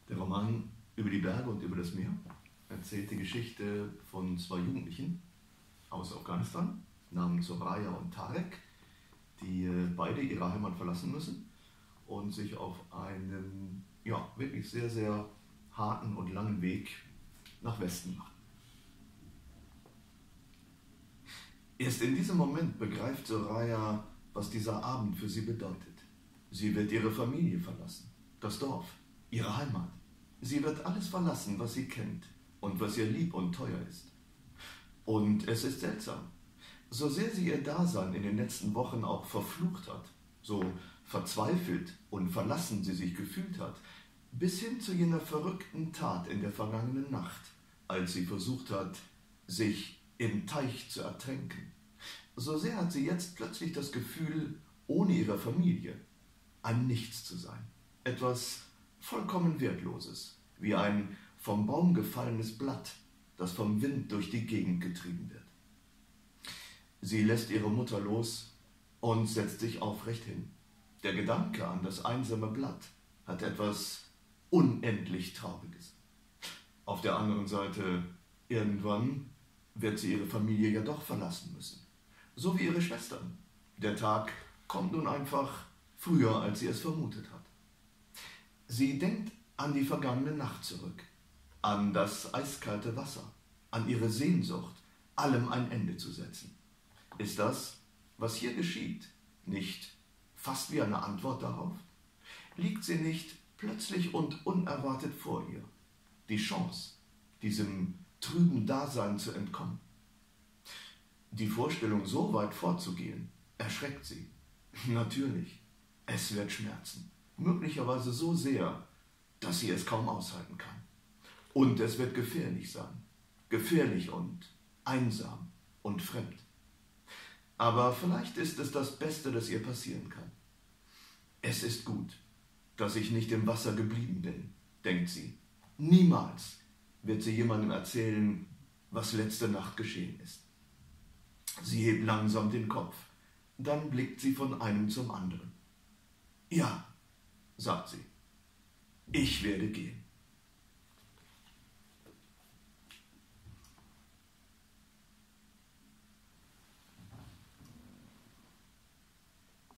Der Roman über die Berge und über das Meer erzählt die Geschichte von zwei Jugendlichen aus Afghanistan namens Soraya und Tarek, die beide ihre Heimat verlassen müssen und sich auf einen wirklich sehr, sehr harten und langen Weg nach Westen machen. Erst in diesem Moment begreift Soraya, was dieser Abend für sie bedeutet. Sie wird ihre Familie verlassen, das Dorf, ihre Heimat. Sie wird alles verlassen, was sie kennt und was ihr lieb und teuer ist. Und es ist seltsam. So sehr sie ihr Dasein in den letzten Wochen auch verflucht hat, so verzweifelt und verlassen sie sich gefühlt hat, bis hin zu jener verrückten Tat in der vergangenen Nacht, als sie versucht hat, sich im Teich zu ertränken. So sehr hat sie jetzt plötzlich das Gefühl, ohne ihre Familie ein Nichts zu sein. Etwas vollkommen Wertloses, wie ein vom Baum gefallenes Blatt, das vom Wind durch die Gegend getrieben wird. Sie lässt ihre Mutter los und setzt sich aufrecht hin. Der Gedanke an das einsame Blatt hat etwas unendlich Trauriges. Auf der anderen Seite, irgendwann wird sie ihre Familie ja doch verlassen müssen. So wie ihre Schwestern. Der Tag kommt nun einfach früher, als sie es vermutet hat. Sie denkt an die vergangene Nacht zurück, an das eiskalte Wasser, an ihre Sehnsucht, allem ein Ende zu setzen. Ist das, was hier geschieht, nicht fast wie eine Antwort darauf? Liegt sie nicht plötzlich und unerwartet vor ihr? Die Chance, diesem trüben Dasein zu entkommen. Die Vorstellung, so weit vorzugehen, erschreckt sie. Natürlich, es wird schmerzen. Möglicherweise so sehr, dass sie es kaum aushalten kann. Und es wird gefährlich sein. Gefährlich und einsam und fremd. Aber vielleicht ist es das Beste, das ihr passieren kann. Es ist gut, dass ich nicht im Wasser geblieben bin, denkt sie. Niemals wird sie jemandem erzählen, was letzte Nacht geschehen ist. Sie hebt langsam den Kopf. Dann blickt sie von einem zum anderen. Ja, sagt sie, ich werde gehen.